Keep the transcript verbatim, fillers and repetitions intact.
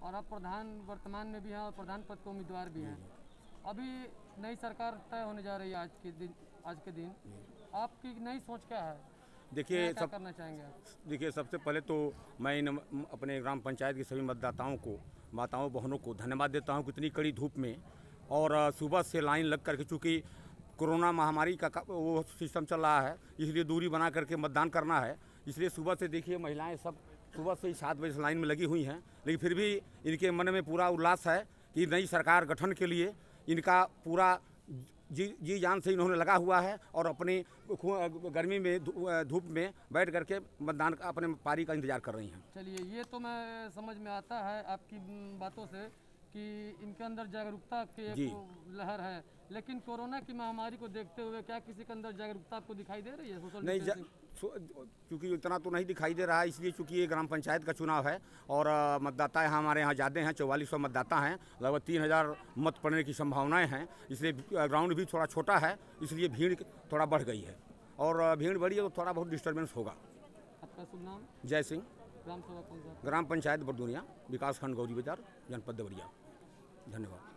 और आप प्रधान वर्तमान में भी हैं और प्रधान पद के उम्मीदवार भी हैं। अभी नई सरकार तय होने जा रही है आज के दिन आज के दिन आपकी नई सोच क्या है? देखिए क्या सब करना चाहेंगे आप? देखिए सबसे पहले तो मैं इन अपने ग्राम पंचायत के सभी मतदाताओं को, माताओं बहनों को धन्यवाद देता हूं कि इतनी कड़ी धूप में और सुबह से लाइन लग करके, चूँकि कोरोना महामारी का वो सिस्टम चल रहा है, इसलिए दूरी बना करके मतदान करना है। इसलिए सुबह से देखिए महिलाएं सब सुबह से ही सात बजे से लाइन में लगी हुई हैं, लेकिन फिर भी इनके मन में पूरा उल्लास है कि नई सरकार गठन के लिए इनका पूरा जी जी जान से इन्होंने लगा हुआ है और अपनी गर्मी में धूप में बैठ करके मतदान का अपने पारी का इंतजार कर रही हैं। चलिए, ये तो मैं समझ में आता है आपकी बातों से कि इनके अंदर जागरूकता की एक लहर है, लेकिन कोरोना की महामारी को देखते हुए क्या किसी के अंदर जागरूकता आपको दिखाई दे रही है? सोशल नहीं, क्योंकि इतना तो नहीं दिखाई दे रहा है, इसलिए चूँकि ये ग्राम पंचायत का चुनाव है और मतदाता यहाँ हमारे यहाँ ज़्यादा हैं, चौवालीस सौ मतदाता हैं, लगभग तीन हज़ार मत पड़ने की संभावनाएं हैं। इसलिए ग्राउंड भी थोड़ा छोटा है, इसलिए भीड़ थोड़ा बढ़ गई है और भीड़ बढ़ी है तो थोड़ा बहुत डिस्टर्बेंस होगा। आपका शुभ नाम? जय सिंह, ग्राम सभा कौन सा? ग्राम पंचायत बरदुनिया, विकास खंड गौरी बाजार, जनपद देवरिया। धन्यवाद।